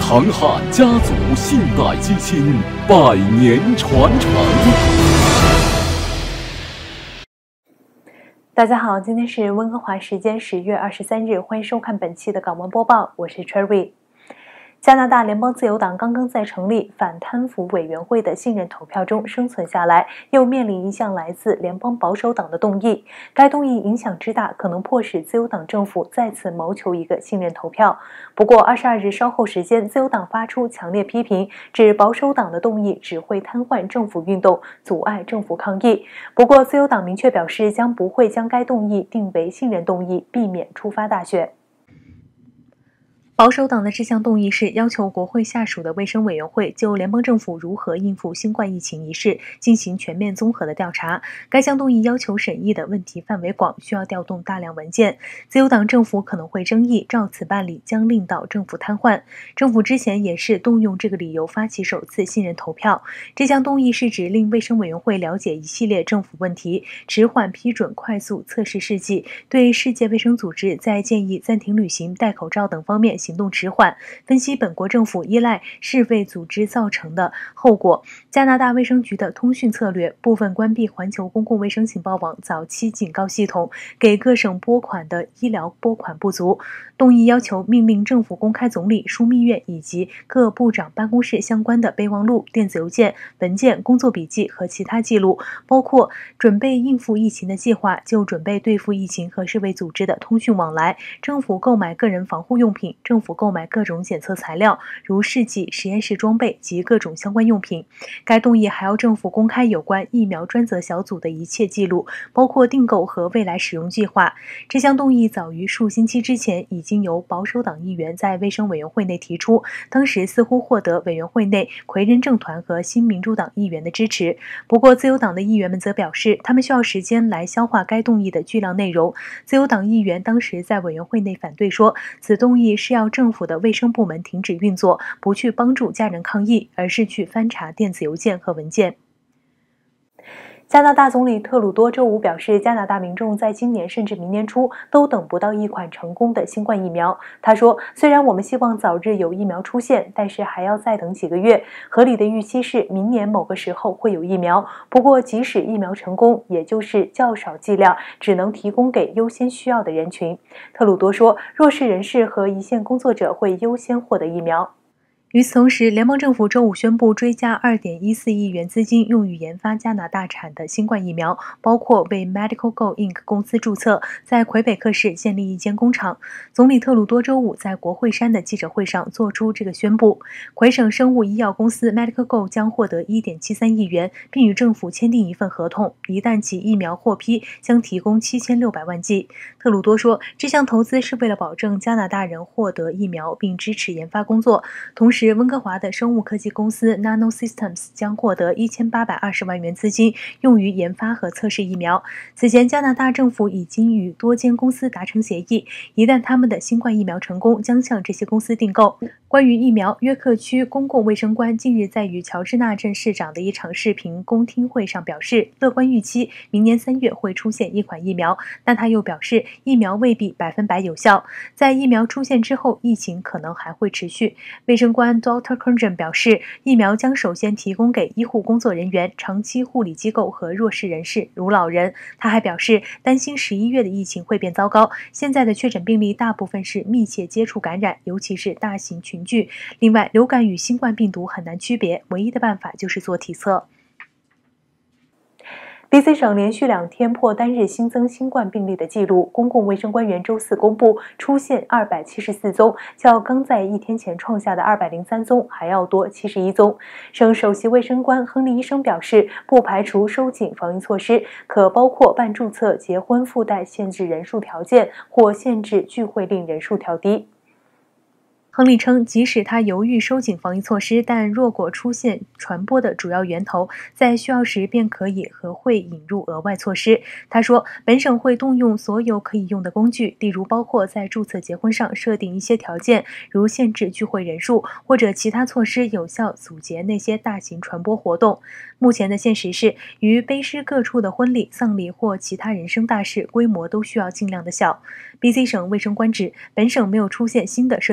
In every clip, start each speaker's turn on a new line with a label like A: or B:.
A: 唐汉家族信代基金百年传承。
B: 大家好，今天是温哥华时间10月23日，欢迎收看本期的港闻播报，我是 Cherry。加拿大联邦自由党刚刚在成立反贪腐委员会的信任投票中生存下来，又面临一项来自联邦保守党的动议。该动议影响之大，可能迫使自由党政府再次谋求一个信任投票。不过22日稍后时间，自由党发出强烈批评，指保守党的动议只会瘫痪政府运动，阻碍政府抗议。不过自由党明确表示，将不会将该动议定为信任动议，避免触发大选。保守党的这项动议是要求国会下属的卫生委员会就联邦政府如何应付新冠疫情一事进行全面综合的调查。该项动议要求审议的问题范围广，需要调动大量文件。自由党政府可能会争议，照此办理将令到政府瘫痪。政府之前也是动用这个理由发起首次信任投票。这项动议是指令卫生委员会了解一系列政府问题，迟缓批准快速测试试剂，对世界卫生组织在建议暂停旅行、戴口罩等方面行动迟缓，分析本国政府依赖世卫组织造成的后果。加拿大卫生局的通讯策略，部分关闭环球公共卫生情报网早期警告系统，给各省拨款的医疗拨款不足。动议要求命令政府公开总理、枢密院以及各部长办公室相关的备忘录、电子邮件、文件、工作笔记和其他记录，包括准备应付疫情的计划、就准备对付疫情和世卫组织的通讯往来、政府购买个人防护用品、政府购买各种检测材料，如试剂、实验室装备及各种相关用品。该动议还要政府公开有关疫苗专责小组的一切记录，包括订购和未来使用计划。这项动议早于数星期之前已经由保守党议员在卫生委员会内提出，当时似乎获得委员会内魁人政团和新民主党议员的支持。不过自由党的议员们则表示，他们需要时间来消化该动议的巨量内容。自由党议员当时在委员会内反对说，此动议是要政府的卫生部门停止运作，不去帮助家人抗疫，而是去翻查电子邮件和文件。加拿大总理特鲁多周五表示，加拿大民众在今年甚至明年初都等不到一款成功的新冠疫苗。他说，虽然我们希望早日有疫苗出现，但是还要再等几个月。合理的预期是明年某个时候会有疫苗。不过即使疫苗成功，也就是较少剂量，只能提供给优先需要的人群。特鲁多说，弱势人士和一线工作者会优先获得疫苗。与此同时，联邦政府周五宣布追加2.14亿元资金，用于研发加拿大产的新冠疫苗，包括为 Medical Go Inc. 公司注册，在魁北克市建立一间工厂。总理特鲁多周五在国会山的记者会上做出这个宣布。魁省生物医药公司 Medical Go 将获得1.73亿元，并与政府签订一份合同，一旦其疫苗获批，将提供7600万剂。特鲁多说，这项投资是为了保证加拿大人获得疫苗，并支持研发工作。同时，温哥华的生物科技公司 Nano Systems 将获得1820万元资金，用于研发和测试疫苗。此前，加拿大政府已经与多间公司达成协议，一旦他们的新冠疫苗成功，将向这些公司订购。关于疫苗，约克区公共卫生官近日在与乔治纳镇市长的一场视频公听会上表示，乐观预期明年3月会出现一款疫苗，但他又表示，疫苗未必100%有效。在疫苗出现之后，疫情可能还会持续。卫生官Dr. Kernjan 表示，疫苗将首先提供给医护工作人员、长期护理机构和弱势人士，如老人。他还表示，担心11月的疫情会变糟糕。现在的确诊病例大部分是密切接触感染，尤其是大型群聚。另外，流感与新冠病毒很难区别，唯一的办法就是做体测。BC 省连续2天破单日新增新冠病例的记录，公共卫生官员周四公布出现274宗，较刚在1天前创下的203宗还要多71宗。省首席卫生官亨利医生表示，不排除收紧防疫措施，可包括办注册结婚附带限制人数条件，或限制聚会令人数调低。亨利称，即使他犹豫收紧防疫措施，但若果出现传播的主要源头，在需要时便可以和会引入额外措施。他说，本省会动用所有可以用的工具，例如包括在注册结婚上设定一些条件，如限制聚会人数，或者其他措施有效阻截那些大型传播活动。目前的现实是，与卑诗各处的婚礼、丧礼或其他人生大事规模都需要尽量的小。BC 省卫生官指，本省没有出现新的社区爆发，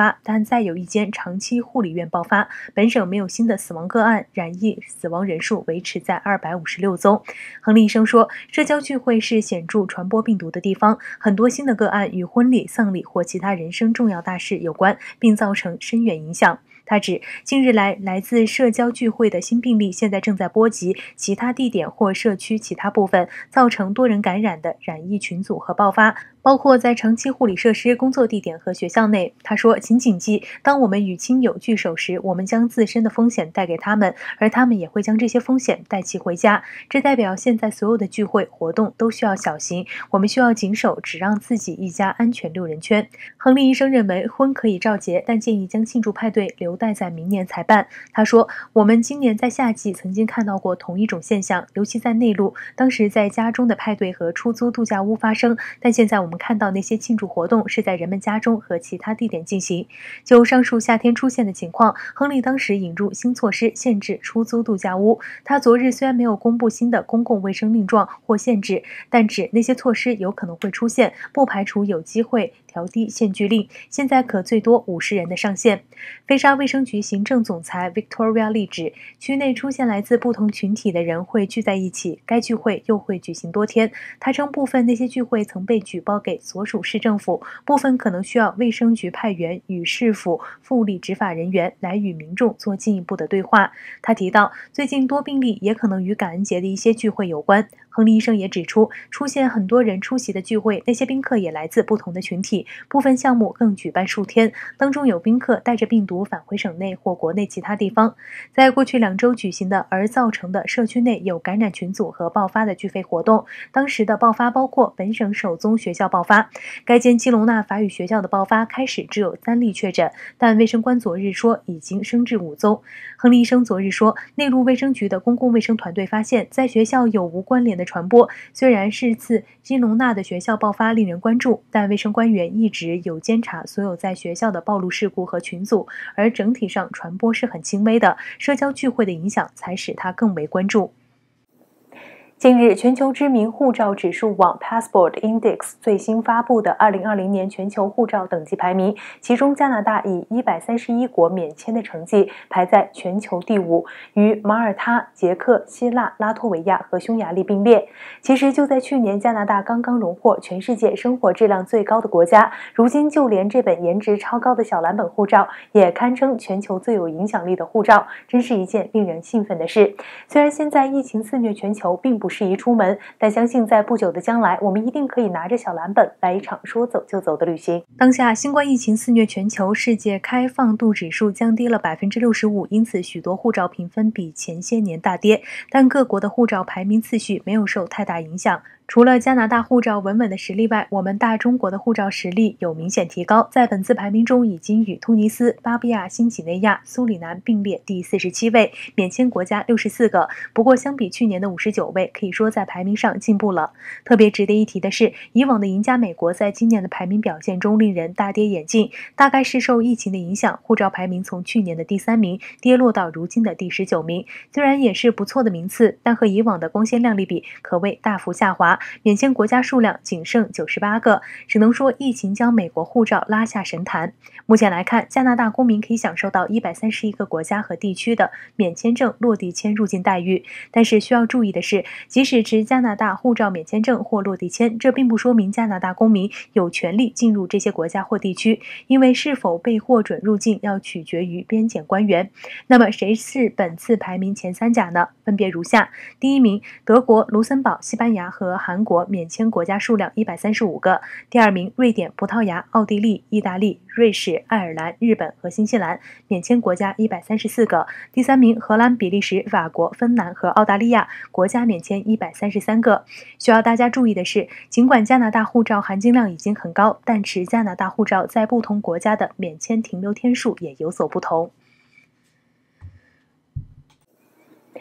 B: 发，但再有一间长期护理院爆发。本省没有新的死亡个案，染疫死亡人数维持在256宗。亨利医生说，社交聚会是显著传播病毒的地方，很多新的个案与婚礼、丧礼或其他人生重要大事有关，并造成深远影响。他指，近日来自社交聚会的新病例现在正在波及其他地点或社区其他部分，造成多人感染的染疫群组和爆发，包括在长期护理设施、工作地点和学校内。他说，请谨记，当我们与亲友聚首时，我们将自身的风险带给他们，而他们也会将这些风险带其回家。这代表现在所有的聚会活动都需要小心，我们需要谨守只让自己一家安全6人圈。亨利医生认为，婚可以召结，但建议将庆祝派对留待在明年才办。他说，我们今年在夏季曾经看到过同一种现象，尤其在内陆，当时在家中的派对和出租度假屋发生，但现在我们看到那些庆祝活动是在人们家中和其他地点进行。就上述夏天出现的情况，亨利当时引入新措施限制出租度假屋。他昨日虽然没有公布新的公共卫生令状或限制，但指那些措施有可能会出现，不排除有机会调低限聚令，现在可最多50人的上限。菲沙卫生局行政总裁 Victoria Lee 指，区内出现来自不同群体的人会聚在一起，该聚会又会举行多天。他称部分那些聚会曾被举报给所属市政府，部分可能需要卫生局派员与市府副理执法人员来与民众做进一步的对话。他提到，最近多病例也可能与感恩节的一些聚会有关。亨利医生也指出，出现很多人出席的聚会，那些宾客也来自不同的群体，部分项目更举办数天，当中有宾客带着病毒返回省内或国内其他地方。在过去2周举行的而造成的社区内有感染群组和爆发的聚会活动，当时的爆发包括本省首宗学校爆发。该间基隆纳法语学校的爆发开始只有3例确诊，但卫生官昨日说已经升至5宗。亨利医生昨日说，内陆卫生局的公共卫生团队发现，在学校有无关联的传播。虽然是次基隆纳的学校爆发令人关注，但卫生官员一直有监察所有在学校的暴露事故和群组，而整体上传播是很轻微的，社交聚会的影响才使它更为关注。近日，全球知名护照指数网 Passport Index 最新发布的2020年全球护照等级排名，其中加拿大以131国免签的成绩排在全球第5，与马耳他、捷克、希腊、拉脱维亚和匈牙利并列。其实就在去年，加拿大刚刚荣获全世界生活质量最高的国家，如今就连这本颜值超高的小蓝本护照也堪称全球最有影响力的护照，真是一件令人兴奋的事。虽然现在疫情肆虐全球，并不适宜出门，但相信在不久的将来，我们一定可以拿着小蓝本来一场说走就走的旅行。当下新冠疫情肆虐全球，世界开放度指数降低了65%，因此许多护照评分比前些年大跌，但各国的护照排名次序没有受太大影响。除了加拿大护照稳稳的实力外，我们大中国的护照实力有明显提高，在本次排名中已经与突尼斯、巴布亚新几内亚、苏里南并列第47位，免签国家64个。不过相比去年的59位，可以说在排名上进步了。特别值得一提的是，以往的赢家美国在今年的排名表现中令人大跌眼镜，大概是受疫情的影响，护照排名从去年的第3名跌落到如今的第19名。虽然也是不错的名次，但和以往的光鲜亮丽比，可谓大幅下滑。免签国家数量仅剩98个，只能说疫情将美国护照拉下神坛。目前来看，加拿大公民可以享受到131个国家和地区的免签证落地签入境待遇。但是需要注意的是，即使持加拿大护照免签证或落地签，这并不说明加拿大公民有权利进入这些国家或地区，因为是否被获准入境要取决于边检官员。那么谁是本次排名前3甲呢？分别如下：第1名德国、卢森堡、西班牙和韩国免签国家数量135个；第2名瑞典、葡萄牙、奥地利、意大利、瑞士、爱尔兰、日本和新西兰免签国家134个；第3名荷兰、比利时、法国、芬兰和澳大利亚国家免签133个。需要大家注意的是，尽管加拿大护照含金量已经很高，但持加拿大护照在不同国家的免签停留天数也有所不同。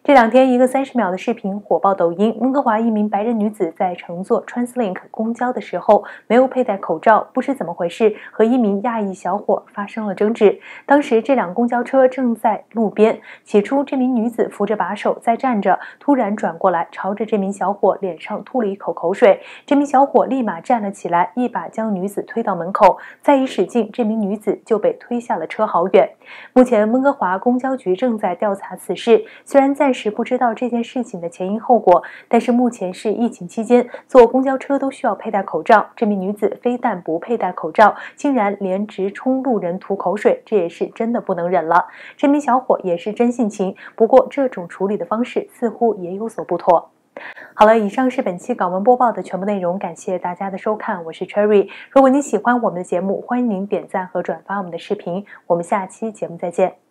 B: 这两天，一个30秒的视频火爆抖音。温哥华一名白人女子在乘坐 TransLink 公交的时候没有佩戴口罩，不知怎么回事，和一名亚裔小伙发生了争执。当时这辆公交车正在路边，起初这名女子扶着把手在站着，突然转过来朝着这名小伙脸上吐了一口口水。这名小伙立马站了起来，一把将女子推到门口，再一使劲，这名女子就被推下了车好远。目前温哥华公交局正在调查此事，虽然暂时不知道这件事情的前因后果，但是目前是疫情期间，坐公交车都需要佩戴口罩。这名女子非但不佩戴口罩，竟然连直冲路人吐口水，这也是真的不能忍了。这名小伙也是真性情，不过这种处理的方式似乎也有所不妥。好了，以上是本期港闻播报的全部内容，感谢大家的收看，我是 Cherry。如果您喜欢我们的节目，欢迎您点赞和转发我们的视频，我们下期节目再见。